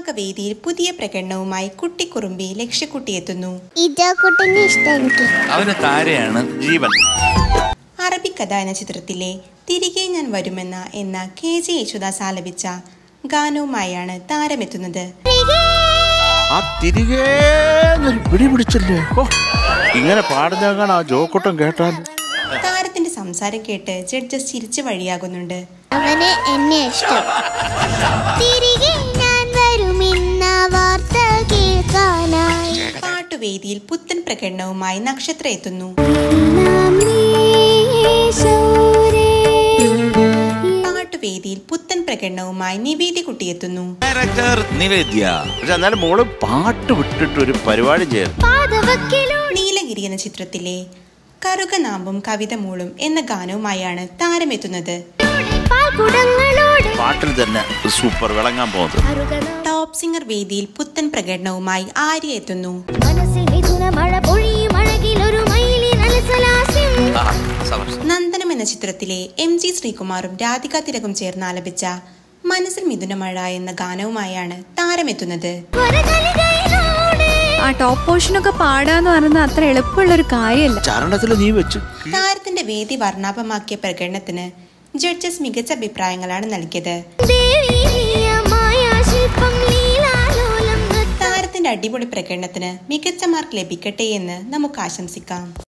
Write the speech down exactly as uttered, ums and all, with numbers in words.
നാഗവേദിയിൽ പുതിയ പ്രകടനവുമായി കുട്ടിക്കുറുമ്പി ലക്ഷ്യക്കുട്ടി എത്തുന്നു. അവന് താരയാണ് ജീവൻ. അറബിക്കഥ എന്ന ചിത്രത്തിലെ തിരികെ ഞാൻ വരുമെന്ന എന്ന കെ ജെ യേശുദാസ് ആലപിച്ച ഗാനവുമായാണ് താരമെത്തുന്നത്. ഇങ്ങനെ പാടുന്ന ജോക്കുട്ടം കേട്ടാൽ താരത്തിന്റെ സംസാരം കേട്ട് ജഡ്ജസ് ചിരിച്ചു വഴിയാകുന്നുണ്ട്. അവനെ എന്നെ ഇഷ്ടം. പാട്ടുവേദിയിൽ പുത്തൻ പ്രകടനവുമായി നക്ഷത്ര എത്തുന്നു. പാട്ടുവേദിയിൽ പുത്തൻ പ്രകടനവുമായി നിവേദ്യ കുട്ടി എത്തുന്നു. എന്നാലും മോള് പാട്ട് വിട്ടിട്ട് ഒരു പരിപാടി ചെയ്യും. നീലഗിരി എന്ന ചിത്രത്തിലെ കറുകനാമ്പും കവിത മൂളും എന്ന ഗാനവുമായാണ് താരമെത്തുന്നത്. പാട്ടിൽ തന്നെ സൂപ്പർ വിളങ്ങാൻ പോകുന്നത്. ടോപ്പ് സിംഗർ വേദിയിൽ പുത്തൻ പ്രകടനവുമായി ആര്യ എത്തുന്നു. നന്ദനം എന്ന ചിത്രത്തിലെ എം ജി ശ്രീകുമാറും രാധിക തിലകും ചേർന്ന് ആലപിച്ച മനസ്സിൽ മിഥുനമഴ എന്ന ഗാനവുമായാണ് താരമെത്തുന്നത്. ആ ടോപ്പ് പോർഷനൊക്കെ പാടാന്ന് പറയുന്നത് അത്ര എളുപ്പമുള്ളൊരു കാര്യമല്ല. താരത്തിന്റെ വേദി വർണ്ണാഭമാക്കിയ പ്രകടനത്തിന് ജഡ്ജസ് മികച്ച അഭിപ്രായങ്ങളാണ് നൽകിയത്. താരത്തിന്റെ അടിപൊളി പ്രകടനത്തിന് മികച്ച മാർക്ക് ലഭിക്കട്ടെ എന്ന് നമുക്ക് ആശംസിക്കാം.